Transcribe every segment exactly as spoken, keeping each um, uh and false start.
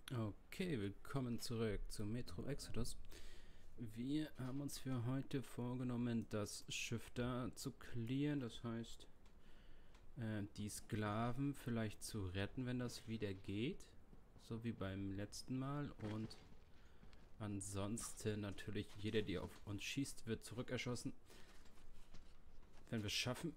Okay, willkommen zurück zu Metro Exodus. Wir haben uns für heute vorgenommen, das Schiff da zu clearen. Das heißt, äh, die Sklaven vielleicht zu retten, wenn das wieder geht. So wie beim letzten Mal. Und ansonsten natürlich jeder, der auf uns schießt, wird zurückerschossen. Wenn wir es schaffen,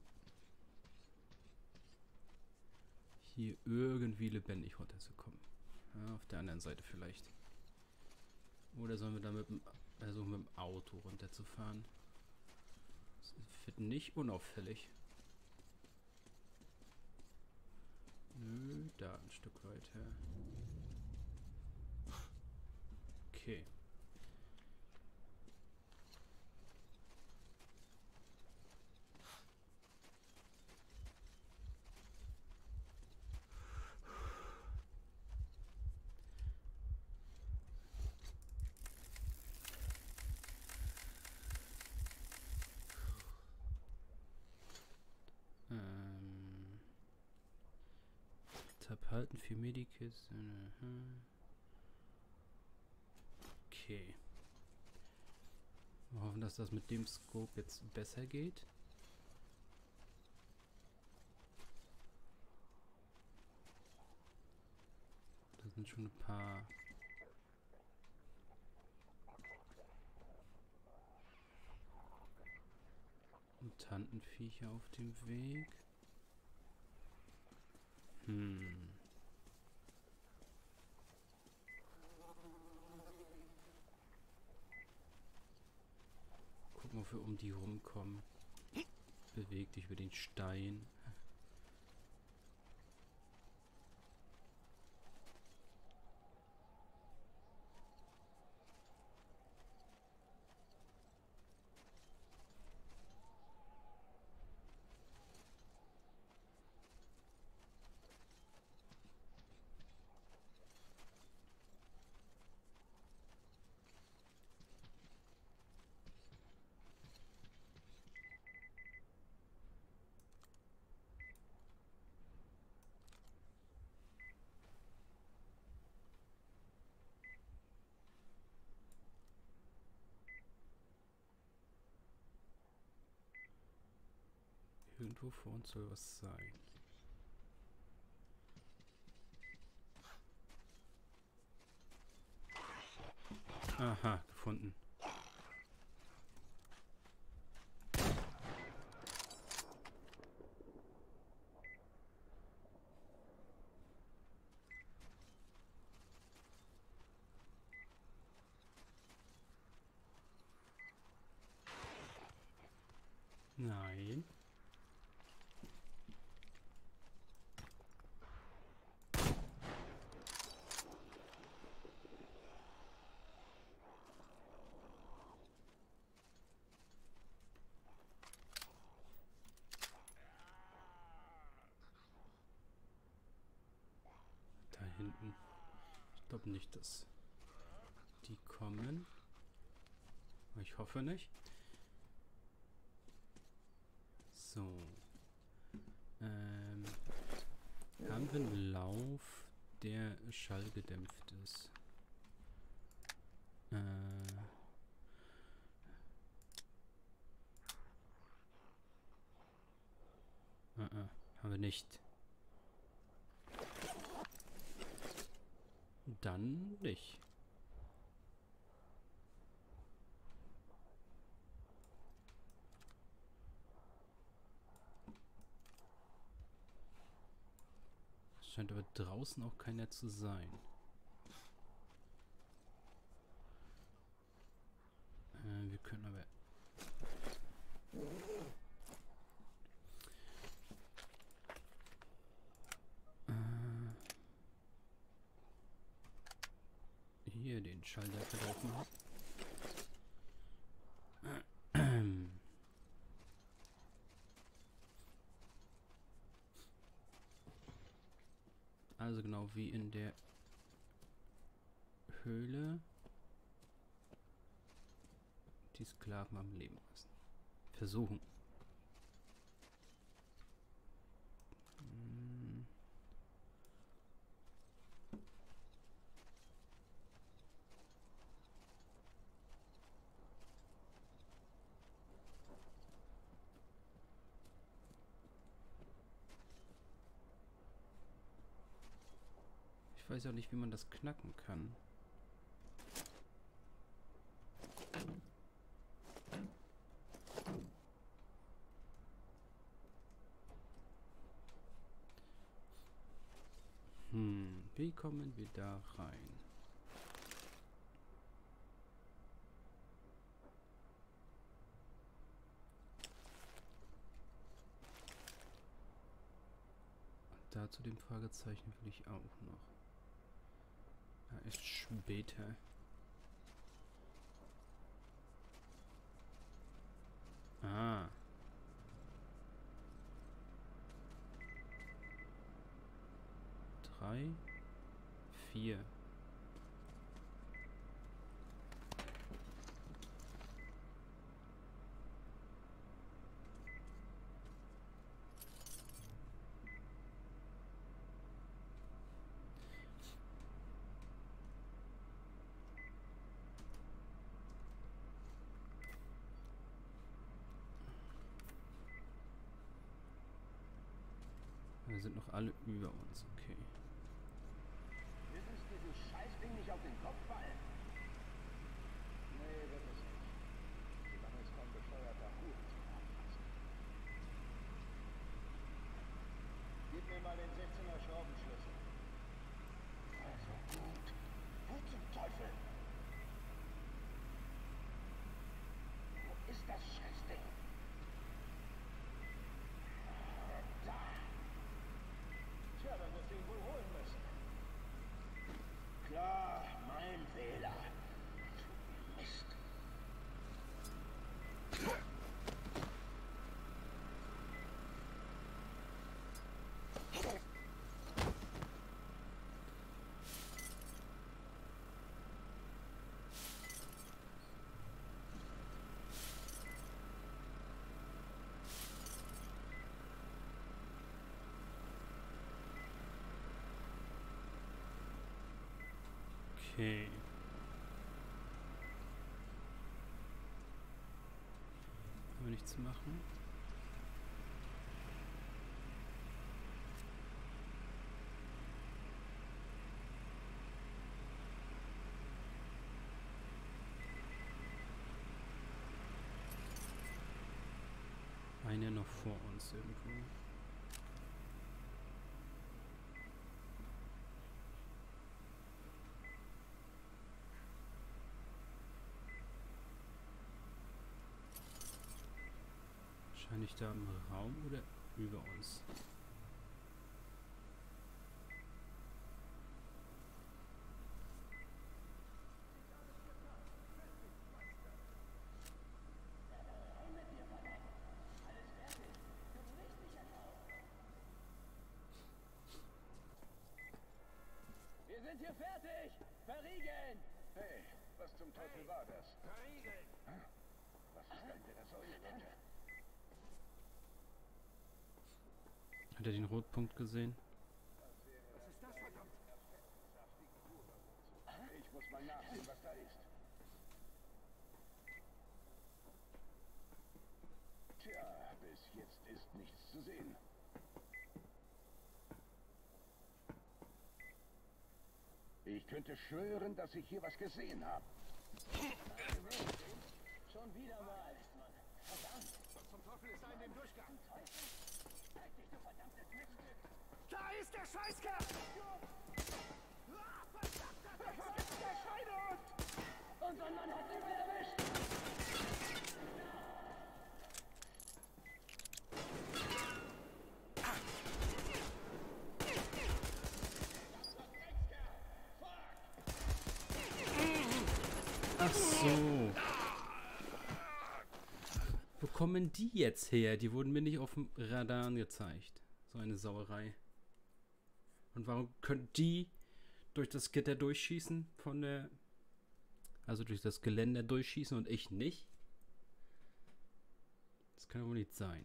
hier irgendwie lebendig runterzukommen. Ja, auf der anderen Seite vielleicht. Oder sollen wir da mit dem, versuchen, mit dem Auto runterzufahren? Das wird nicht unauffällig. Nö, da ein Stück weiter. Okay. Ähm. Tab halten für Medikits. Okay. Wir hoffen, dass das mit dem Scope jetzt besser geht. Da sind schon ein paar Mutantenviecher auf dem Weg. Hm. Gucken, ob wir um die rumkommen. Beweg dich über den Stein. Irgendwo vor uns soll was sein. Aha, gefunden. Nein. Da hinten. Ich glaube nicht, dass die kommen. Ich hoffe nicht. So. Ähm, haben wir einen Lauf, der schallgedämpft ist? Äh. Uh -uh, haben wir nicht. Dann nicht. Scheint aber draußen auch keiner zu sein. Äh, wir können aber... Äh, hier den Schalldämpfer drauf machen. Also genau wie in der Höhle die Sklaven am Leben lassen. Versuchen. Hm. weiß auch nicht, wie man das knacken kann. Hm, wie kommen wir da rein? Dazu dem Fragezeichen will ich auch noch. Ja, erst später. Ah. Drei, vier. Wir sind noch alle über uns, okay. Wird uns dieses Scheißding nicht auf den Kopf fallen? Nee, wird es nicht. Solange es kein bescheuerter Hurensohn anfasst. Gib mir mal den sechzehner Schraubenschlüssel. Also gut. Wo zum Teufel? Wo ist das Scheißding? Da. Tja, dann wird sie ihn wohl holen müssen. Klar, mein Fehler. Mist. Okay. Können wir nichts machen? Einer noch vor uns irgendwo. Wahrscheinlich da im Raum oder über uns. Wir sind hier fertig! Verriegeln! Hey, was zum Teufel war das? Verriegeln! Was ist denn mit der Säulenwette? Hat er den Rotpunkt gesehen? Was ist das, verdammt? Ich muss mal nachsehen, was da ist. Tja, bis jetzt ist nichts zu sehen. Ich könnte schwören, dass ich hier was gesehen habe. Schon wieder mal. Verdammt. Was zum Teufel ist da in dem Durchgang? Halt dich, du verdammtes Miststück. Da ist der Scheißkerl! Ah, verdammter verdammter Scheinhund! Unser Mann hat ihn erwischt! Ach so. Wo kommen die jetzt her? Die wurden mir nicht auf dem Radar angezeigt. So eine Sauerei. Und warum können die durch das Gitter durchschießen von der... Also durch das Geländer durchschießen und ich nicht? Das kann wohl nicht sein.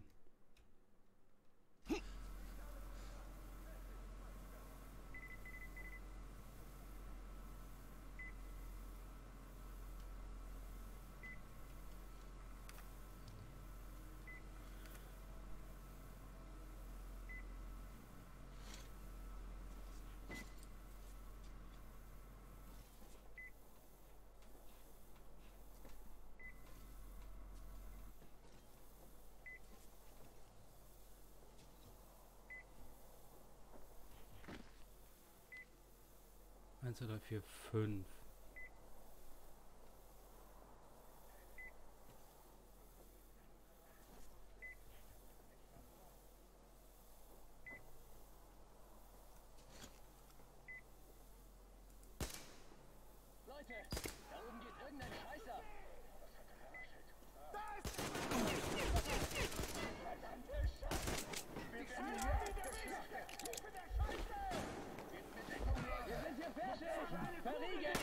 eins, zwei, drei, vier, fünf. Leute, da oben geht irgendein Scheißer. Wir sind hier fertig! Verriegeln!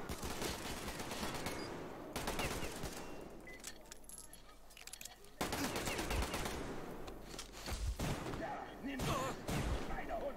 Ja, nimm das! Kleiner Hund!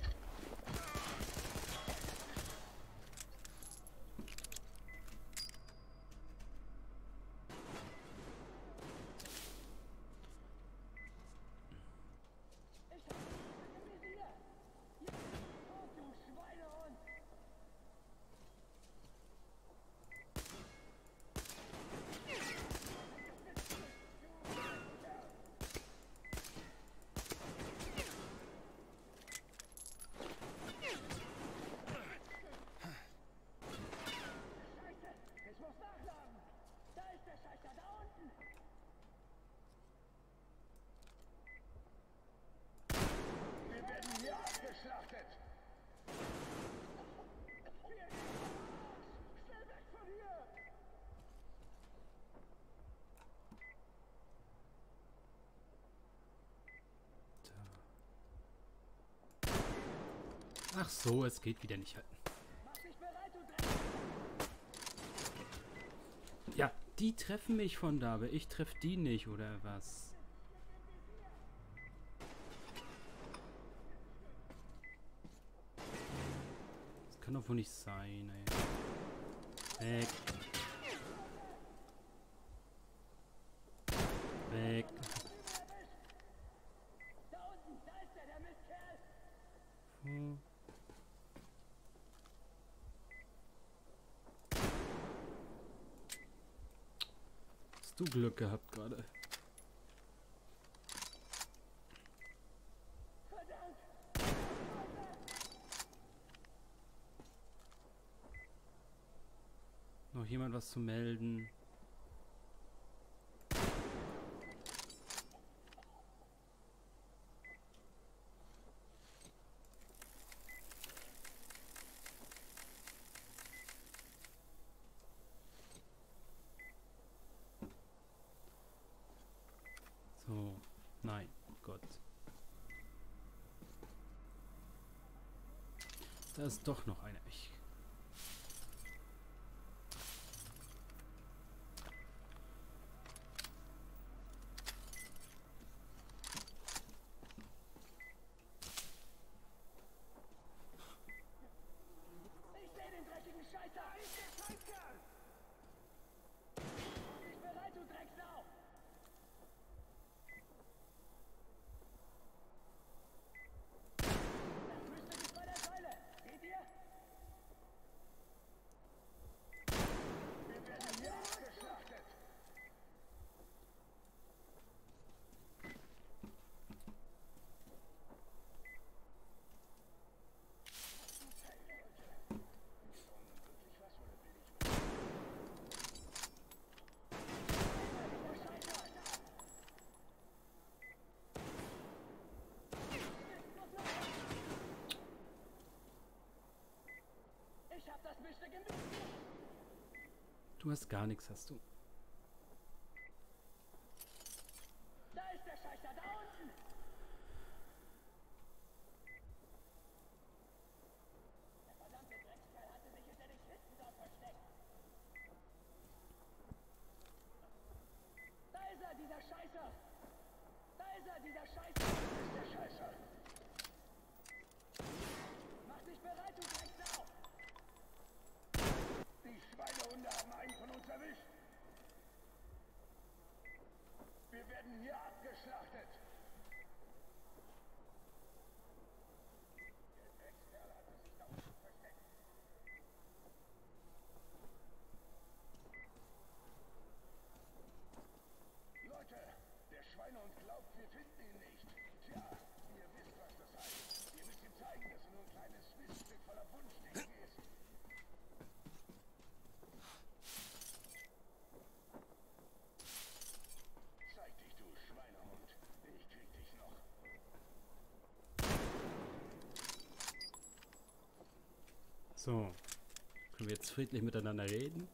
Geschlachtet! Schnell weg von hier! Ach so, es geht wieder nicht halten. Mach dich bereit, du Dreck! Ja, die treffen mich von da, aber ich treffe die nicht, oder was? Das kann doch wohl nicht sein, ey. Weg. Weg. Da unten, da ist er, der Mistkerl! Hm. Hast du Glück gehabt gerade? Verdammt! Noch jemand was zu melden? So, nein, Gott. Da ist doch noch einer. Ich Ich seh den dreckigen Scheißer! Da ist der Scheißkerl! Mach dich bereit, du Drecksau! Das Frühstück ist bei der Säule! Seht ihr? Wir werden hier abgeschlachtet! Ich hab das Frühstück im Bild! Du hast gar nichts, hast du. Da ist der Scheißer, da unten! Der verdammte Dreckskerl hatte sich hinter den Kisten dort versteckt! Da ist er, dieser Scheißer! Da ist er, dieser Scheißer! Das ist der Scheißer! Mach dich bereit, du Drecksau! Die Schweinehunde haben einen von uns erwischt! Wir werden hier abgeschlachtet! Der Dreckskerl hatte sich da unten versteckt. Leute, der Schweinehund glaubt, wir finden ihn nicht. Tja, ihr wisst, was das heißt. Ihr müsst ihm zeigen, dass er nur ein kleines Miststück voller Wunschdenken ist. So. Können wir jetzt friedlich miteinander reden?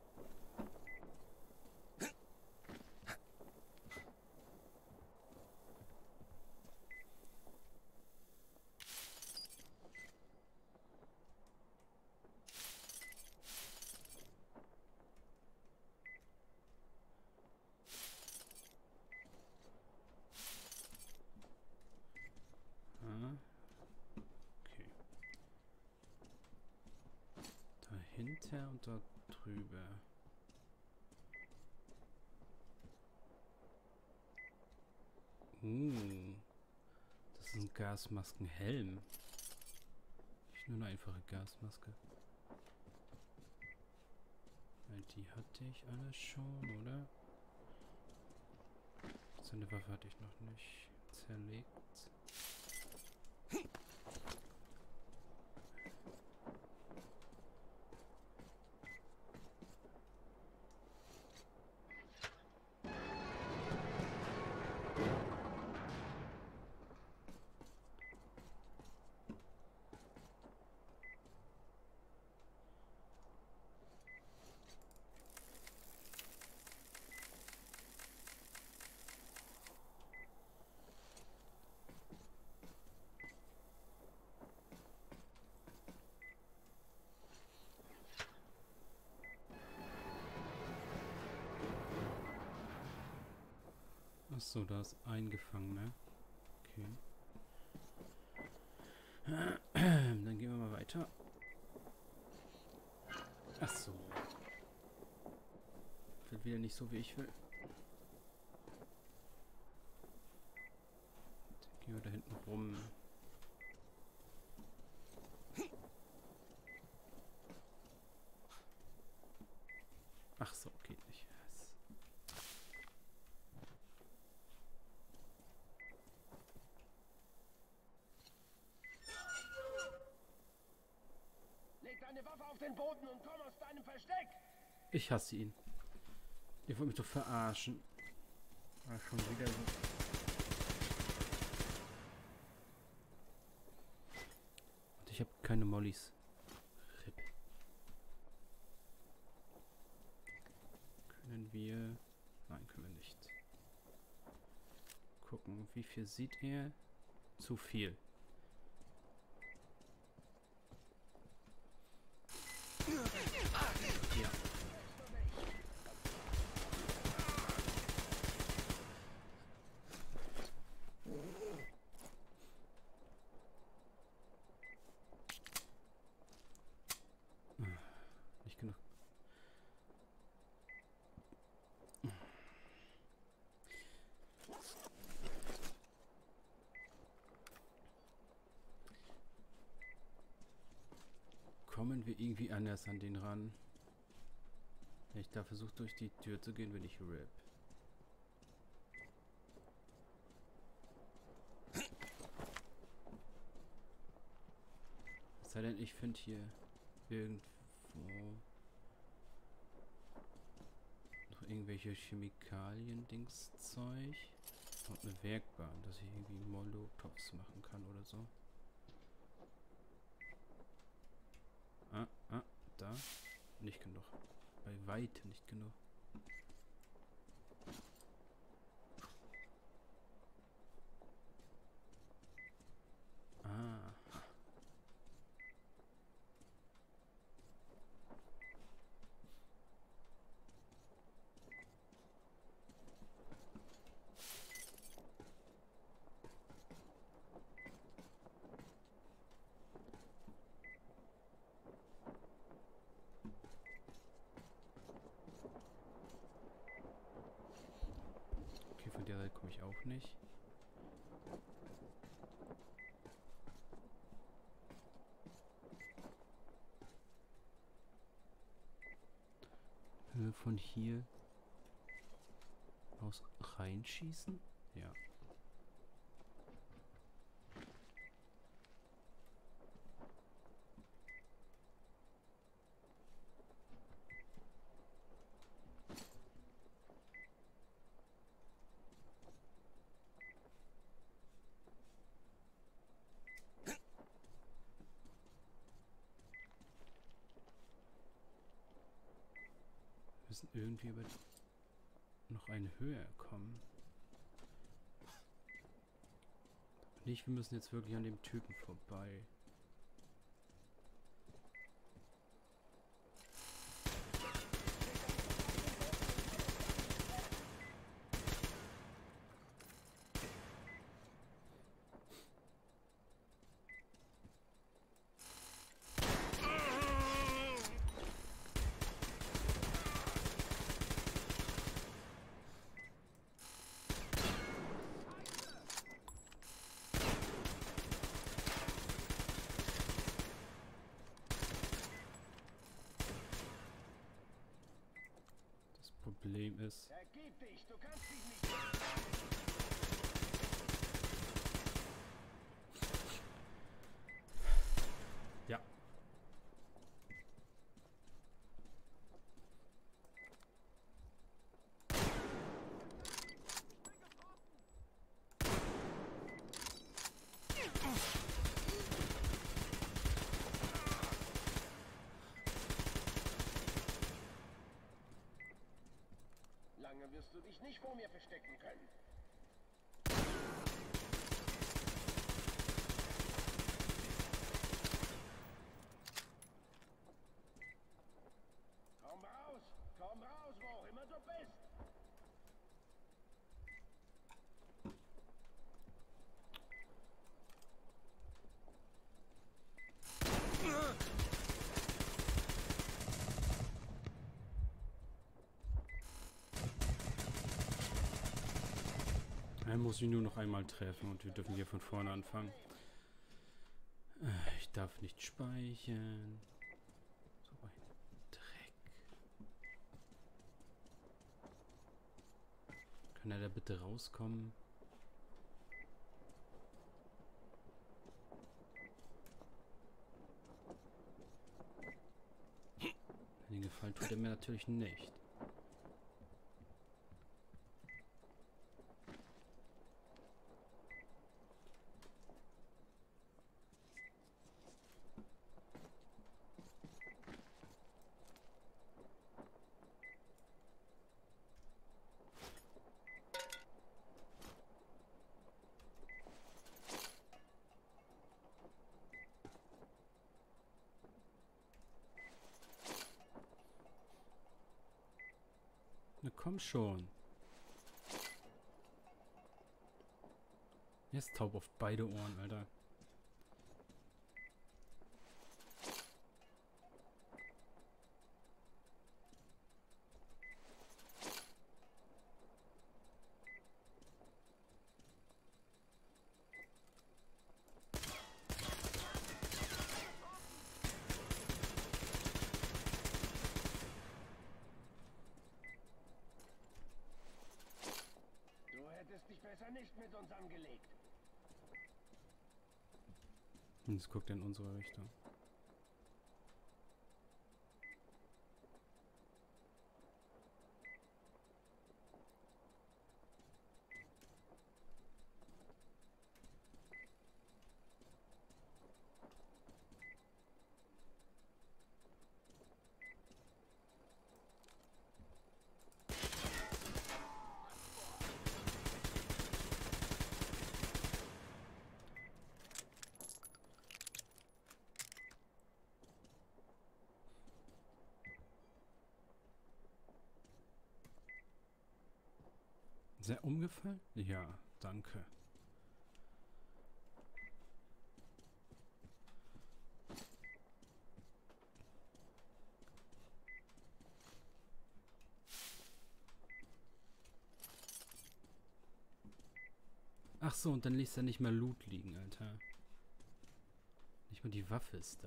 Dahinter und da drüber. Uh, das ist ein Gasmaskenhelm. Nicht nur eine einfache Gasmaske. Die hatte ich alle schon, oder? Seine Waffe hatte ich noch nicht zerlegt. Achso, da ist eingefangen, ne? Okay. Dann gehen wir mal weiter. Achso. Wird wieder nicht so, wie ich will. Dann gehen wir da hinten rum. Ach so, geht nicht. Deine Waffe auf den Boden und komm aus deinem Versteck! Ich hasse ihn. Ihr wollt mich doch verarschen. Ah, schon wieder so. Und ich habe keine Mollys. Rip. Können wir... Nein, können wir nicht. Gucken, wie viel sieht er? Zu viel. Ja. Nicht genug. Kommen wir irgendwie anders an den ran? Wenn ich da versuche, durch die Tür zu gehen, bin ich RIP. Es sei denn, ich finde hier irgendwo noch irgendwelche Chemikalien-Dings-Zeug. Und eine Werkbahn, dass ich irgendwie Molotovs machen kann oder so. Ah, ah, da. Nicht genug. Bei weitem nicht genug. Ah. Von der Seite komme ich auch nicht. Können wir von hier aus reinschießen? Ja. müssen irgendwie über noch eine Höhe kommen. Nicht, wir müssen jetzt wirklich an dem Typen vorbei. Problem ist. Ergib dich, du kannst dich nicht. Ja. Lange wirst du dich nicht vor mir verstecken können. Komm raus! Komm raus, wo auch immer du bist! Er muss ich nur noch einmal treffen und wir dürfen hier von vorne anfangen. Ich darf nicht speichern. So ein Dreck. Kann er da bitte rauskommen? Den Gefallen tut er mir natürlich nicht. Na komm schon. Er ist taub auf beide Ohren, Alter. Dich besser nicht mit uns angelegt. Und jetzt guckt er in unsere Richtung. Sehr umgefallen? Ja, danke. Ach so, und dann lässt er nicht mal Loot liegen, Alter. Nicht mal die Waffe ist da.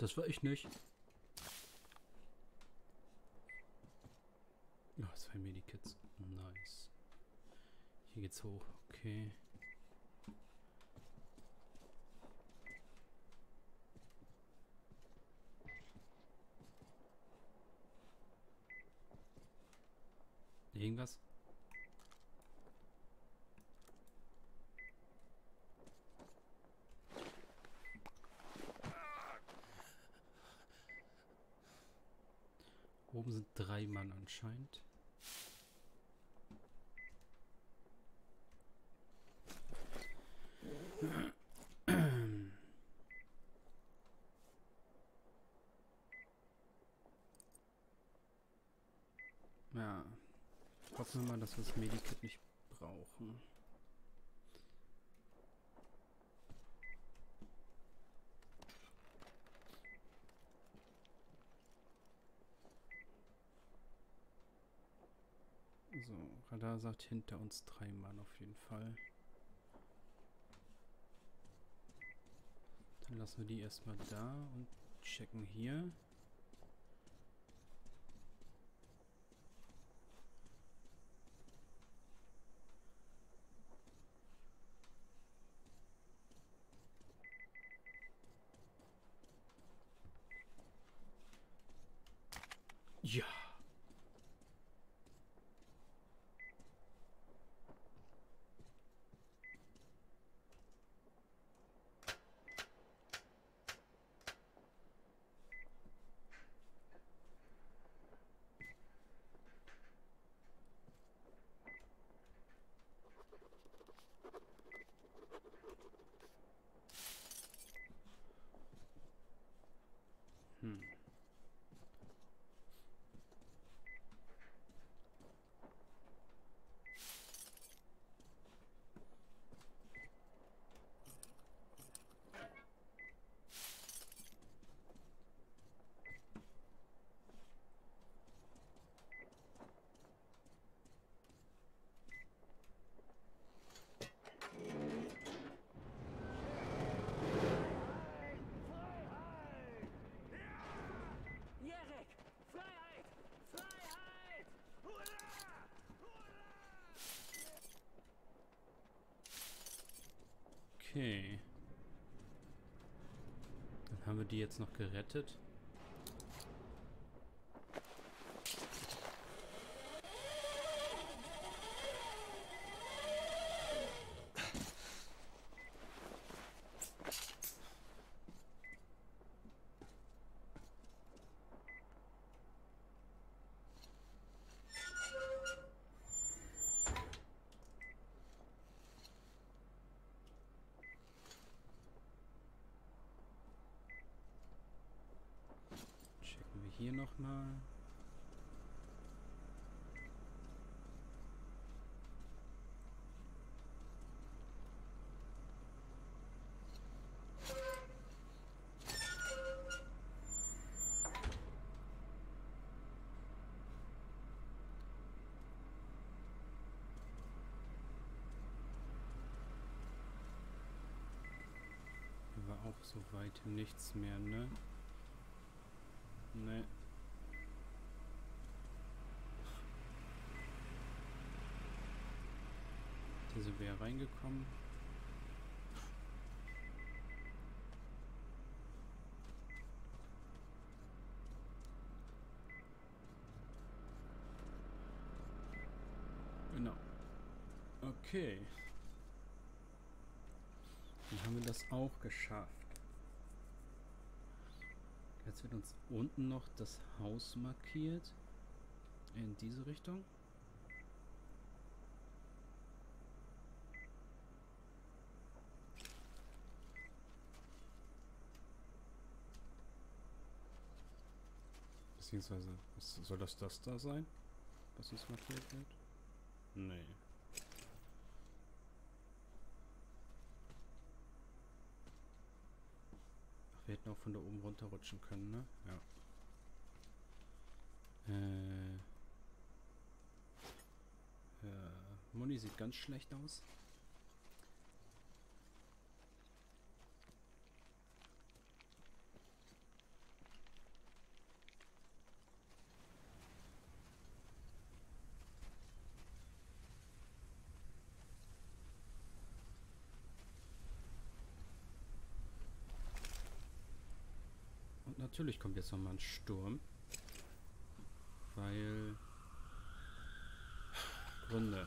Das war ich nicht. Oh, zwei Medikits. Nice. Hier geht's hoch. Okay. Irgendwas? Oben sind drei Mann anscheinend. Ja. Hoffen wir mal, dass wir das Medikit nicht brauchen. So, Radar sagt hinter uns drei Mann auf jeden Fall. Dann lassen wir die erstmal da und checken hier. Ja. Hm. Okay. Dann haben wir die jetzt noch gerettet. Hier nochmal. Hier war auch so weit nichts mehr, ne? Ne. Hier sind wir ja reingekommen. Genau. Okay. Dann haben wir das auch geschafft. Jetzt wird uns unten noch das Haus markiert. In diese Richtung. Beziehungsweise, was soll das das da sein? Was uns markiert wird? Nee. Ach, wir hätten auch von da oben runterrutschen können, ne? Ja. Äh. Ja. Moni sieht ganz schlecht aus. natürlich kommt jetzt nochmal ein Sturm. Weil... Gründe.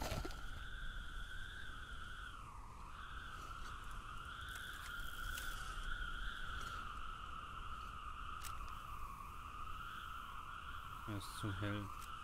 Er ist zu hell.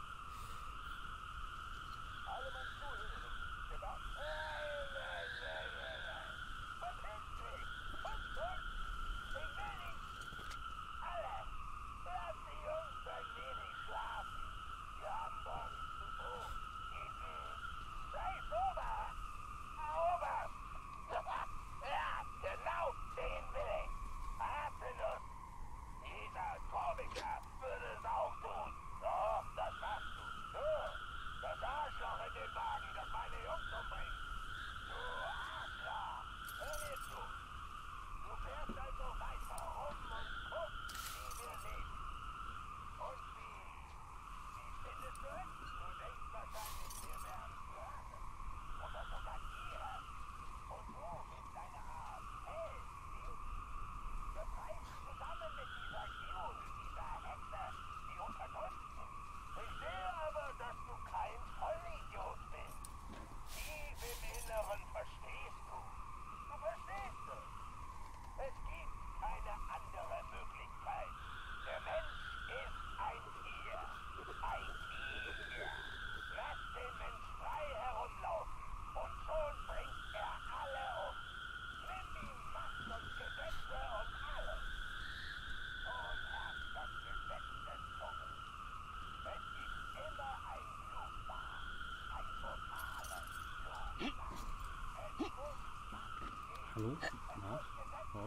Hallo? Na? Hopp.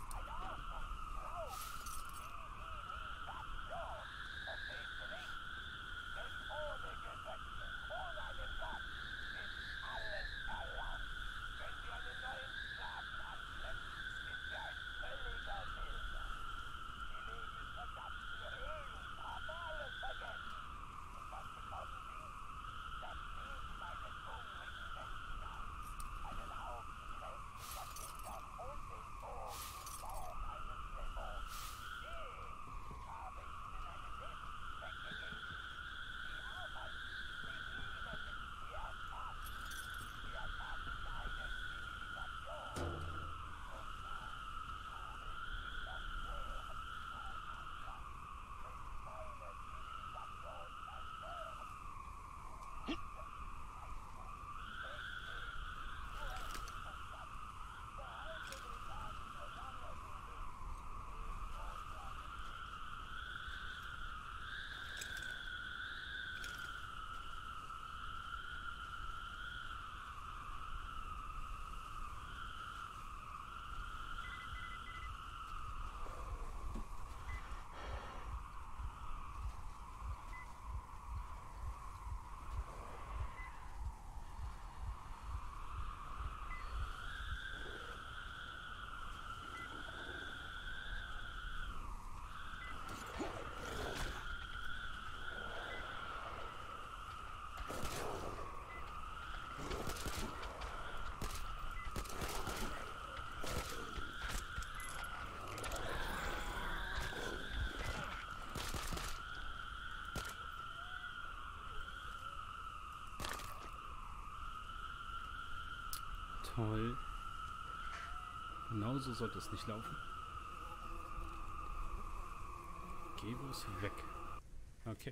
Toll. Genauso sollte es nicht laufen. Gevo ist weg. Okay.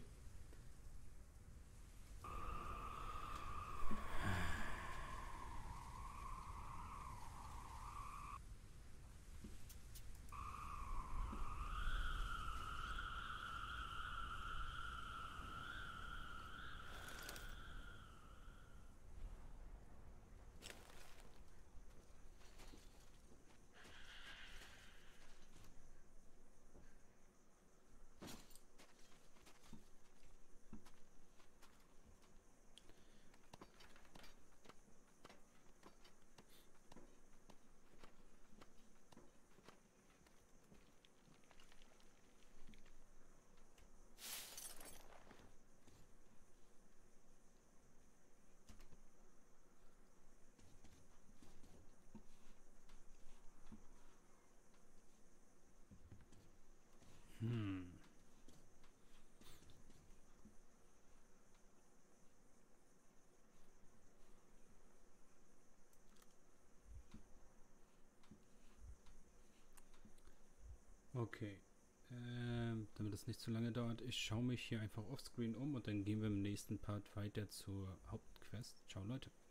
Okay. Ähm, damit das nicht zu lange dauert, ich schaue mich hier einfach offscreen um und dann gehen wir im nächsten Part weiter zur Hauptquest. Ciao, Leute.